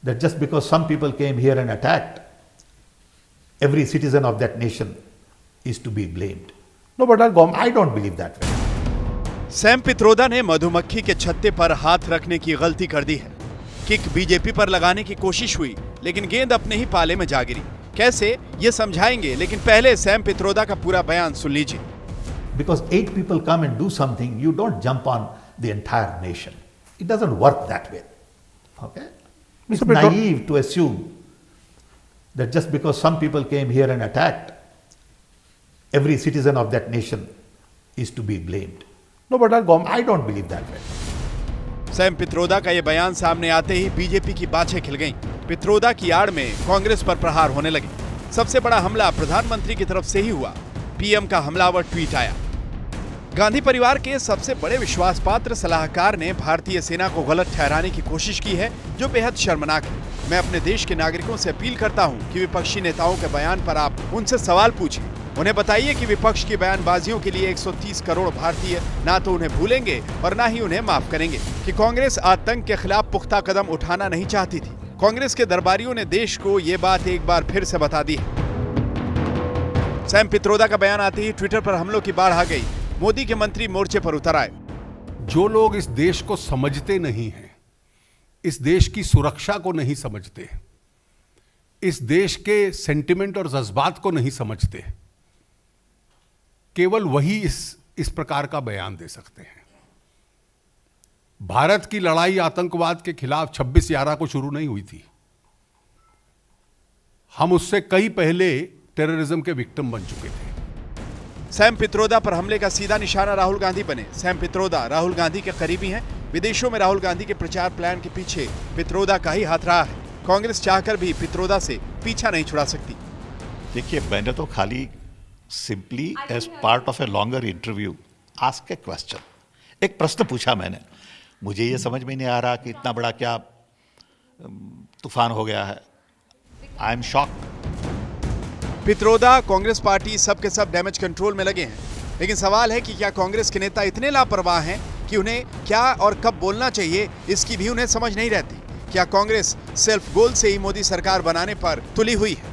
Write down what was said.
that just because some people came here and attacked, every citizen of that nation is to be blamed. No, but I don't believe that way. Sam Pitroda ने मधुमक्खी के छत्ते पर हाथ रखने की गलती कर दी है। किक बीजेपी पर लगाने की कोशिश हुई, लेकिन गेंद अपने ही पाले में जा गिरी। कैसे, ये समझाएंगे, लेकिन पहले सैम पित्रोदा का पूरा बयान सुन लीजिए। Because 8 people come and do something, you don't jump on the entire nation. It doesn't work that way. Okay? It's naive to assume that just because some people came here and attacked, every citizen of that nation is to be blamed. No, but I don't believe that way. Sam Pitroda का ये बयान सामने आते ही BJP की बाछें खिल गईं। पित्रोदा की आड़ में कांग्रेस पर प्रहार होने लगे। सबसे बड़ा हमला प्रधानमंत्री की तरफ से ही हुआ। पीएम का हमलावर ट्वीट आया। गांधी परिवार के सबसे बड़े विश्वास पात्र सलाहकार ने भारतीय सेना को गलत ठहराने की कोशिश की है, जो बेहद शर्मनाक है। मैं अपने देश के नागरिकों से अपील करता हूं कि विपक्षी नेताओं के बयान पर आप उनसे सवाल पूछें। उन्हें बताइए कि विपक्ष की बयानबाजियों के लिए 130 करोड़ भारतीय ना तो उन्हें भूलेंगे और ना ही उन्हें माफ करेंगे कि कांग्रेस आतंक के खिलाफ पुख्ता कदम उठाना नहीं चाहती थी। कांग्रेस के दरबारियों ने देश को ये बात एक बार फिर से बता दी है। सैम पित्रोदा का बयान आते ही ट्विटर पर हमलों की बाढ़ आ गई। मोदी के मंत्री मोर्चे पर उतर आए। जो लोग इस देश को समझते नहीं हैं, इस देश की सुरक्षा को नहीं समझते, इस देश के सेंटिमेंट और जज्बात को नहीं समझते, केवल वही इस प्रकार का बयान दे सकते हैं। भारत की लड़ाई आतंकवाद के खिलाफ 26/11 को शुरू नहीं हुई थी। हम उससे कई पहले टेररिज्म के विक्टिम बन चुके थे। सैम पित्रोदा पर हमले का सीधा निशाना राहुल गांधी बने। सैम पित्रोदा राहुल गांधी के करीबी हैं। विदेशों में राहुल गांधी के प्रचार प्लान के पीछे पित्रोदा का ही हाथ रहा है। कांग्रेस चाहकर भी पित्रोदा से पीछा नहीं छुड़ा सकती। देखिए, मैंने तो खाली simply as part of a longer interview ask a question, एक प्रश्न पूछा मैंने। मुझे ये समझ में नहीं आ रहा कि इतना बड़ा क्या तूफान हो गया है। I am shocked. Pitroda, Congress party सबके सब डैमेज कंट्रोल में लगे हैं, लेकिन सवाल है कि क्या कांग्रेस के नेता इतने लापरवाह हैं कि उन्हें क्या और कब बोलना चाहिए इसकी भी उन्हें समझ नहीं रहती। क्या कांग्रेस सेल्फ गोल से ही मोदी सरकार बनाने पर तुली हुई है?